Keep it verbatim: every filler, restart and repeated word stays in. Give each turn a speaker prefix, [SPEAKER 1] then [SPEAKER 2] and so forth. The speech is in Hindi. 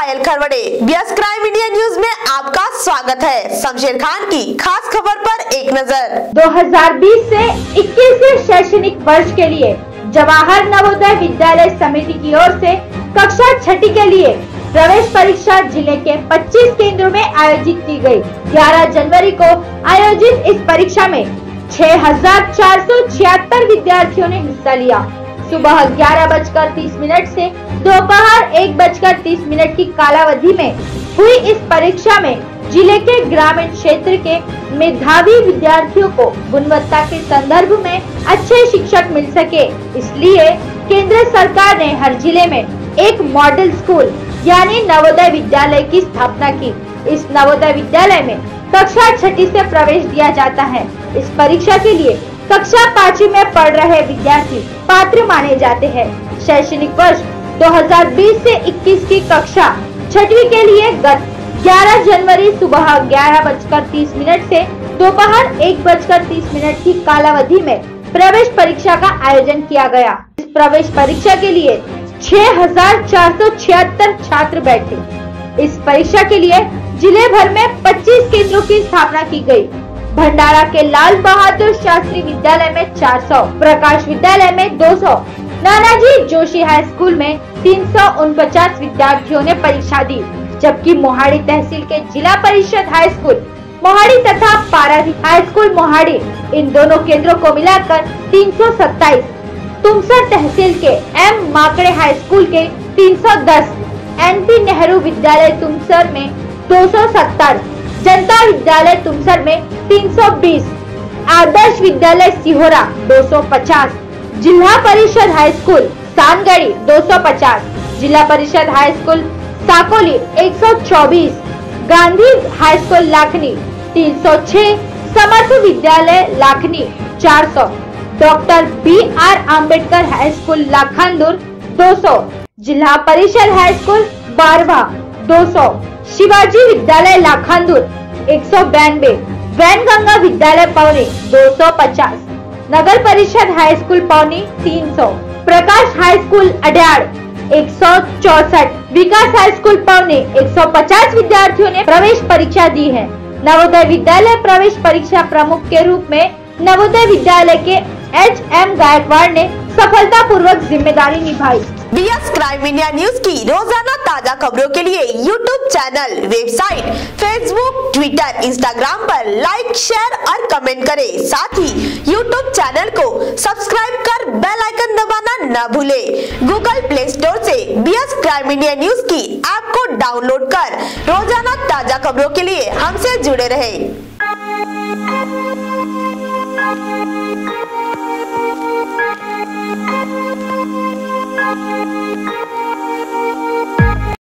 [SPEAKER 1] पायल Kharwade. BS crime India news में आपका स्वागत है। शमशेर खान की खास खबर पर एक नजर।
[SPEAKER 2] दो हज़ार बीस से इक्कीस शैक्षणिक वर्ष के लिए जवाहर नवोदय विद्यालय समिति की ओर से कक्षा छठी के लिए प्रवेश परीक्षा जिले के पच्चीस केंद्रों में आयोजित की गई। ग्यारह जनवरी को आयोजित इस परीक्षा में छह हजार चार सौ छिहत्तर विद्यार्थियों ने हिस्सा लिया। सुबह ग्यारह बजकर तीस मिनट से दोपहर एक बजकर तीस मिनट की कालावधि में हुई इस परीक्षा में जिले के ग्रामीण क्षेत्र के मेधावी विद्यार्थियों को गुणवत्ता के संदर्भ में अच्छे शिक्षक मिल सके, इसलिए केंद्र सरकार ने हर जिले में एक मॉडल स्कूल यानी नवोदय विद्यालय की स्थापना की। इस नवोदय विद्यालय में कक्षा छठी से प्रवेश दिया जाता है। इस परीक्षा के लिए कक्षा पांचवी में पढ़ रहे विद्यार्थी पात्र माने जाते हैं। शैक्षणिक वर्ष दो हज़ार बीस से इक्कीस की कक्षा छठवीं के लिए गत ग्यारह जनवरी सुबह ग्यारह बजकर तीस मिनट से दोपहर एक बजकर तीस मिनट की कालावधि में प्रवेश परीक्षा का आयोजन किया गया। इस प्रवेश परीक्षा के लिए छह हजार चार सौ छिहत्तर छात्र बैठे। इस परीक्षा के लिए जिले भर में पच्चीस केंद्रों की स्थापना की गई। भंडारा के लाल बहादुर शास्त्री विद्यालय में चार सौ, प्रकाश विद्यालय में दो सौ, नानाजी जोशी हाई स्कूल में तीन सौ उनपचास विद्यार्थियों ने परीक्षा दी, जबकि मोहाड़ी तहसील के जिला परिषद हाई स्कूल मोहाड़ी तथा पारादीप हाई स्कूल मोहाड़ी इन दोनों केंद्रों को मिलाकर तीन सौ सत्ताईस, तुमसर तहसील के एम माकड़े हाई स्कूल के तीन सौ दस, एनपी नेहरू विद्यालय तुमसर में दो सौ सत्तर, जनता विद्यालय तुमसर में तीन सौ बीस, आदर्श विद्यालय सिहोरा दो सौ पचास, जिला परिषद हाई स्कूल सानगढ़ी दो सौ पचास, जिला परिषद हाई स्कूल साकोली एक सौ चौबीस, गांधी हाई स्कूल लाखनी तीन सौ छह, समर्थ विद्यालय लाखनी चार सौ, doctor B R Ambedkar high school Lakhandur दो सौ, जिला परिषद हाई स्कूल बारवा दो सौ, शिवाजी विद्यालय लाखांदूर एक सौ बानवे, वैनगंगा विद्यालय पौनी दो सौ पचास, नगर परिषद हाई स्कूल पौनी तीन सौ, प्रकाश हाई स्कूल अड्याड़ एक सौ चौसठ, विकास हाई स्कूल पौनी एक सौ पचास विद्यार्थियों ने प्रवेश परीक्षा दी है। नवोदय विद्यालय प्रवेश परीक्षा प्रमुख के रूप में नवोदय विद्यालय के एच एम गायकवाड़ ने सफलतापूर्वक जिम्मेदारी निभाई।
[SPEAKER 1] बीएस क्राइम इंडिया न्यूज की रोजाना ताजा खबरों के लिए YouTube channel, website, Facebook, Twitter, Instagram पर लाइक, शेयर और कमेंट करें। साथ ही यूट्यूब चैनल को सब्सक्राइब कर बेल आइकन दबाना न भूले। गूगल प्ले स्टोर से बीएस क्राइम इंडिया न्यूज की ऐप को डाउनलोड कर रोजाना ताजा खबरों के लिए हमसे जुड़े रहें।